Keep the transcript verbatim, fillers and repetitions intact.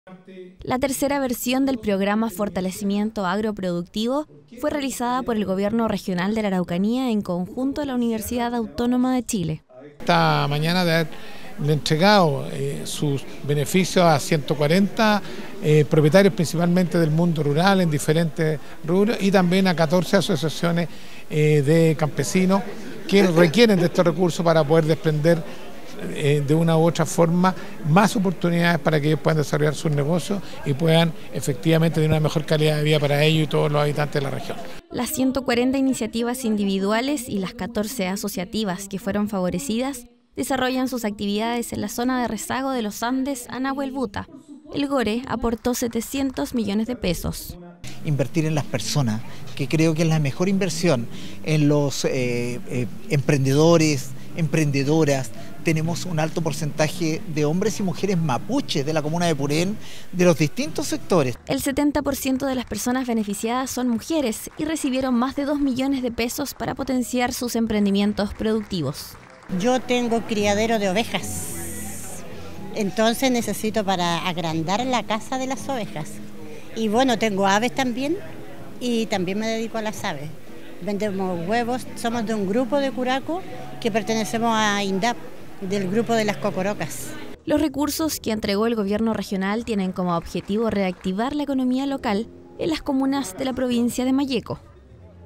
La tercera versión del programa Fortalecimiento Agroproductivo fue realizada por el Gobierno Regional de la Araucanía en conjunto a la Universidad Autónoma de Chile. Esta mañana de haber entregado eh, sus beneficios a ciento cuarenta eh, propietarios principalmente del mundo rural en diferentes rubros y también a catorce asociaciones eh, de campesinos que requieren de estos recursos para poder desprender eh, de una u otra forma más oportunidades para que ellos puedan desarrollar sus negocios y puedan efectivamente tener una mejor calidad de vida para ellos y todos los habitantes de la región. Las ciento cuarenta iniciativas individuales y las catorce asociativas que fueron favorecidas desarrollan sus actividades en la zona de rezago de los Andes a Nahuelbuta. El GORE aportó setecientos millones de pesos. Invertir en las personas, que creo que es la mejor inversión, en los eh, eh, emprendedores, emprendedoras. Tenemos un alto porcentaje de hombres y mujeres mapuches de la comuna de Purén, de los distintos sectores. El setenta por ciento de las personas beneficiadas son mujeres y recibieron más de dos millones de pesos para potenciar sus emprendimientos productivos. Yo tengo criadero de ovejas, entonces necesito para agrandar la casa de las ovejas. Y bueno, tengo aves también y también me dedico a las aves. Vendemos huevos, somos de un grupo de Curaco que pertenecemos a INDAP, del grupo de las cocorocas. Los recursos que entregó el gobierno regional tienen como objetivo reactivar la economía local en las comunas de la provincia de Malleco.